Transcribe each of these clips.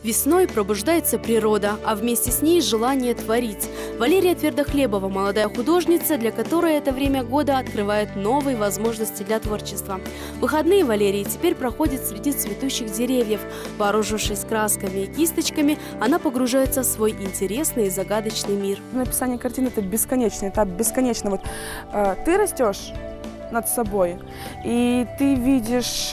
Весной пробуждается природа, а вместе с ней желание творить. Валерия Твердохлебова – молодая художница, для которой это время года открывает новые возможности для творчества. Выходные Валерии теперь проходят среди цветущих деревьев. Вооружившись красками и кисточками, она погружается в свой интересный и загадочный мир. Написание картины – это бесконечный этап, бесконечно. Вот, ты растешь над собой, и ты видишь,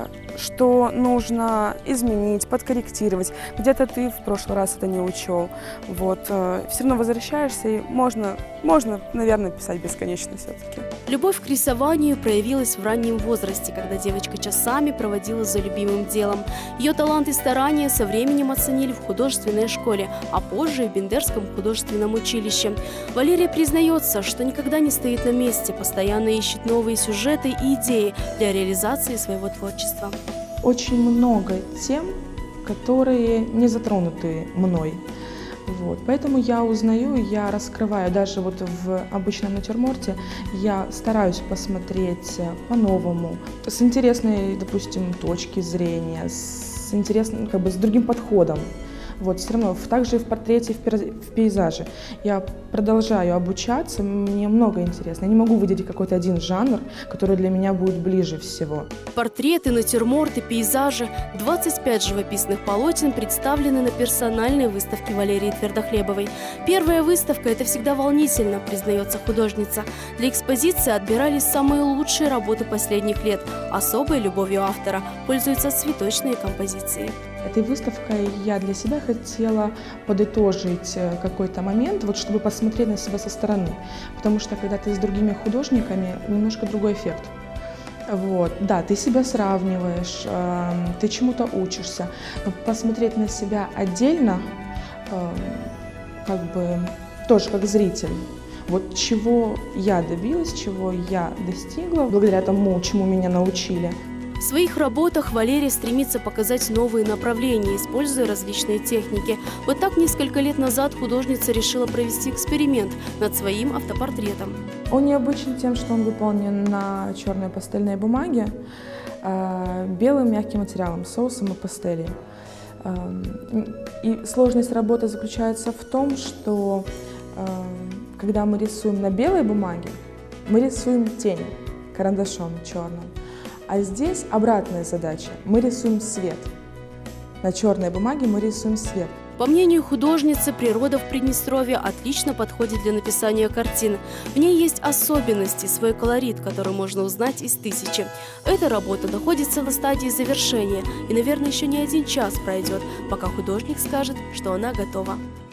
что нужно изменить, подкорректировать. Где-то ты в прошлый раз это не учел. Вот. Все равно возвращаешься, и можно, наверное, писать бесконечно все-таки. Любовь к рисованию проявилась в раннем возрасте, когда девочка часами проводила за любимым делом. Ее талант и старания со временем оценили в художественной школе, а позже и в Бендерском художественном училище. Валерия признается, что никогда не стоит на месте, постоянно ищет новые сюжеты и идеи для реализации своего творчества. Очень много тем, которые не затронуты мной. Вот. Поэтому я узнаю, я раскрываю. Даже вот в обычном натюрморте я стараюсь посмотреть по-новому, с интересной, допустим, точки зрения, с интересным, с другим подходом. Вот, все равно, также и в портрете, в пейзаже. Я продолжаю обучаться, мне много интересно. Я не могу выделить какой-то один жанр, который для меня будет ближе всего. Портреты, натюрморты, пейзажи. 25 живописных полотен представлены на персональной выставке Валерии Твердохлебовой. Первая выставка – это всегда волнительно, признается художница. Для экспозиции отбирались самые лучшие работы последних лет. Особой любовью автора пользуются цветочные композиции. Этой выставкой я для себя хотела подытожить какой-то момент, вот, чтобы посмотреть на себя со стороны. Потому что когда ты с другими художниками, немножко другой эффект. Вот. Да, ты себя сравниваешь, ты чему-то учишься, но посмотреть на себя отдельно, тоже как зритель. Вот чего я добилась, чего я достигла, благодаря тому, чему меня научили. В своих работах Валерия стремится показать новые направления, используя различные техники. Вот так несколько лет назад художница решила провести эксперимент над своим автопортретом. Он необычен тем, что он выполнен на черной пастельной бумаге, белым мягким материалом, соусом и пастелью. И сложность работы заключается в том, что когда мы рисуем на белой бумаге, мы рисуем тень карандашом черным. А здесь обратная задача. Мы рисуем свет. На черной бумаге мы рисуем свет. По мнению художницы, природа в Приднестровье отлично подходит для написания картин. В ней есть особенности, свой колорит, который можно узнать из тысячи. Эта работа находится на стадии завершения, и, наверное, еще не один час пройдет, пока художник скажет, что она готова.